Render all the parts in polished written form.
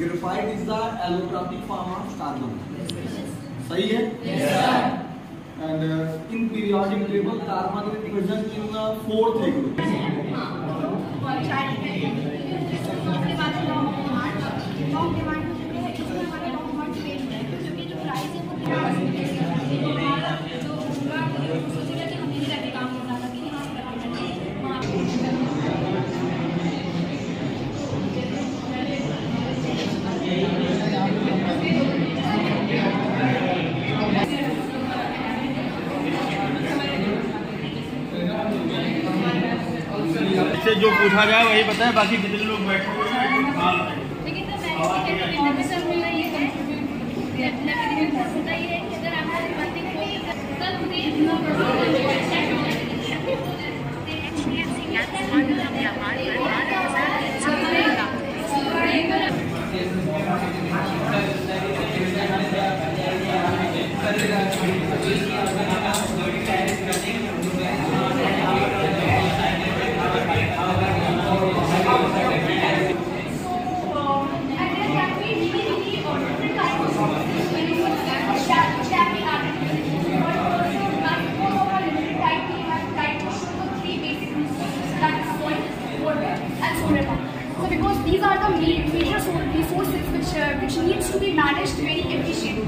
Graphite is the allotropic form of carbon. सही है? Yes, sir. And in periodic table, carbon is present in the fourth group. से जो पूछा जाए वही बताएं, बाकी जितने लोग बैठे हुए हैं So because these are the major resources which needs to be managed very efficiently.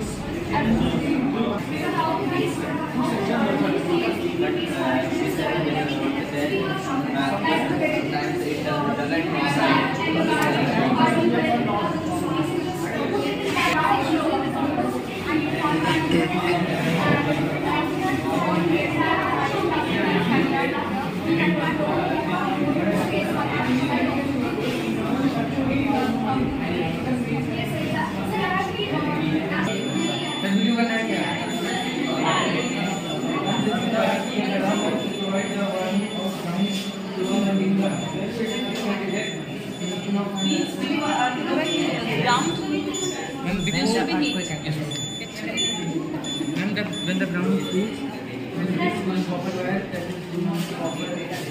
When the ground is weak, when this one copper wire that is copper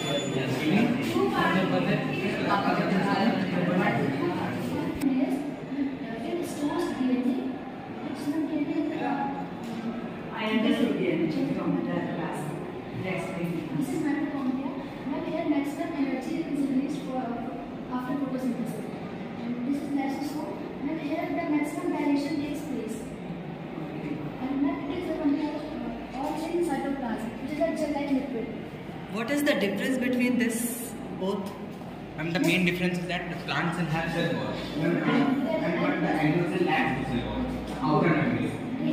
I understood the energy from the class. Next thing. This is mitochondria. Now here maximum energy is released after photosynthesis. And this is lysosome. And here the maximum dilation takes place. And then it is all in cytoplasm, which is a gel-like liquid. What is the difference between this both? The main difference is that the plants will have cell wall, and but the animals will lack the cell wall. Outer membrane.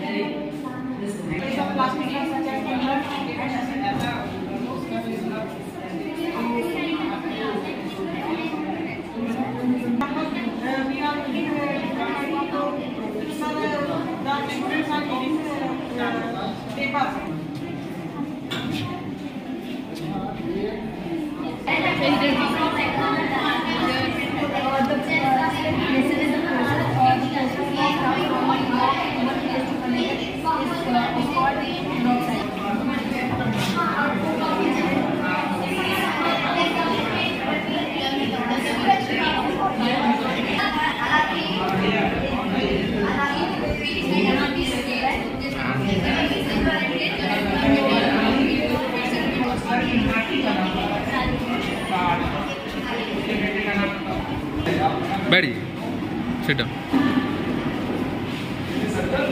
Betty, sit down. Circle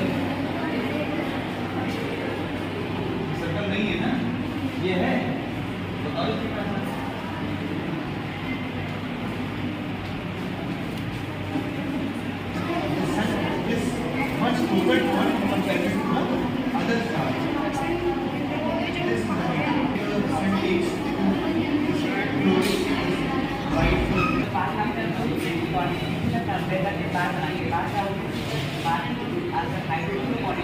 नहीं है ना, ये है, बताओ इसके क्या है? This much movement compared to other stars. This As a hydrogen